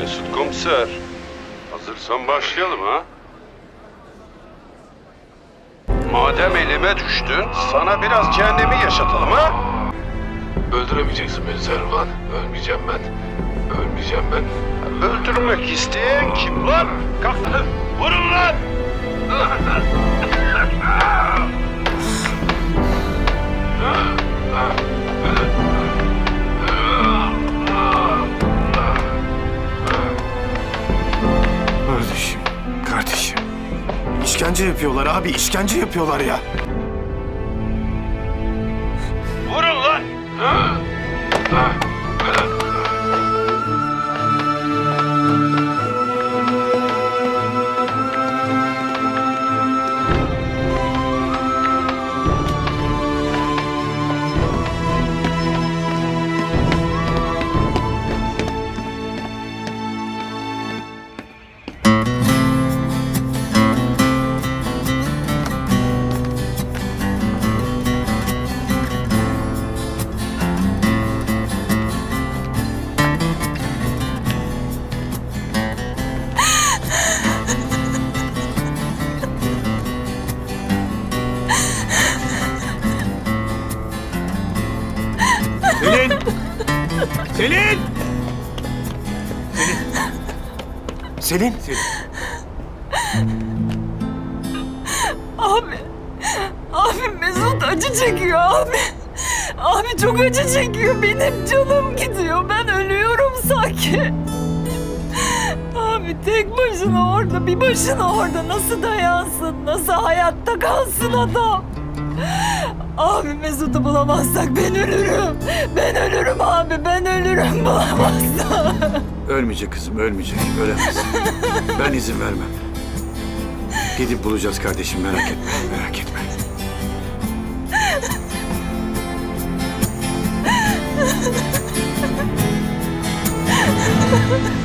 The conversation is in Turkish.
Mesut komiser, hazırsan başlayalım ha? Madem elime düştün, sana biraz cehennemi yaşatalım ha? Öldüremeyeceksin beni Servan. Ölmeyeceğim ben. Ölmeyeceğim ben. Öldürmek isteyen kim lan? Kalk lan! Vurun lan! Kardeşim. İşkence yapıyorlar abi, işkence yapıyorlar ya. Vurun lan! Selin! Selin! Selin! Selin! Abi Mesut acı çekiyor abi. Abi çok acı çekiyor. Benim canım gidiyor. Ben ölüyorum sanki. Abi tek başına orada, bir başına orada nasıl dayansın? Nasıl hayatta kalsın adam? Abi Mesut'u bulamazsak ben ölürüm. Ben ölürüm abi, ben ölürüm bulamazsak. Ölmeyecek kızım, ölmeyecek. Ölemez. Ben izin vermem. Gidip bulacağız kardeşim, merak etme, merak etme.